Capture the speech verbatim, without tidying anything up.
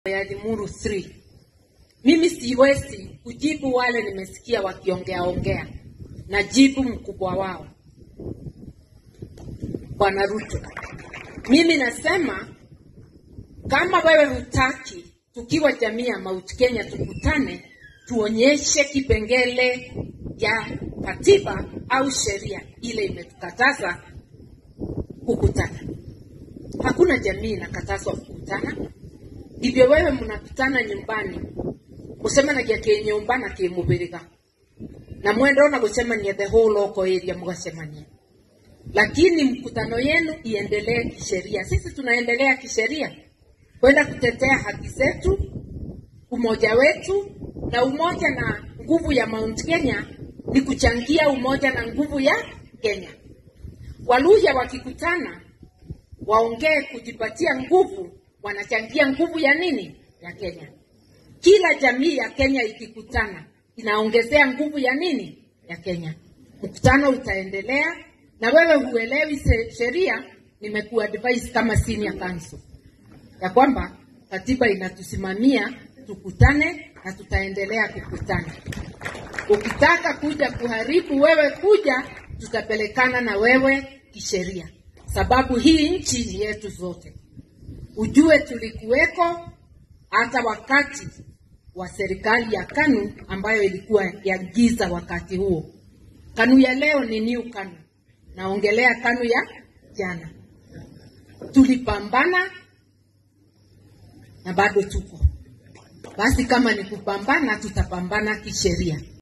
ya Limuru three. Mimi siwezi kujibu wale nimesikia wakiongea ongea. Najibu mkubwa wao, Bwana Ruto. Mimi nasema kama wewe hutaki tukiwa jamii ya Mount Kenya tukutane, tuonyeshe kipengele ya katiba au sheria ile imetukataza kukutana. Hakuna jamii inakatazwa kukutana. Hivyo wewe mnakutana nyumbani, kusema na yake nyumbana kimubiriga. Na mwendo na kusema ni the whole local area mkasemania. Lakini mkutano yenu iendelee kisheria. Sisi tunaendelea kisheria kwenda kutetea haki zetu, umoja wetu, na umoja na nguvu ya Mount Kenya ni kuchangia umoja na nguvu ya Kenya. Waluhya wakikutana waongee kujipatia nguvu, wanachangia nguvu ya nini? Ya Kenya. Kila jamii ya Kenya ikikutana inaongezea nguvu ya nini? Ya Kenya. Mkutano utaendelea, na wewe huelewi sheria, nimekuwa advise kama senior counsel ya kwamba katiba inatusimamia tukutane na tutaendelea kukutana. Ukitaka kuja kuharibu, wewe kuja, tutapelekana na wewe kisheria. Sababu hii nchi ni yetu zote. Ujue tulikuweko hata wakati wa serikali ya KANU ambayo ilikuwa ya giza wakati huo. KANU ya leo ni new KANU. Naongelea KANU ya jana. Tulipambana na bado tuko. Basi kama ni kupambana, tutapambana kisheria.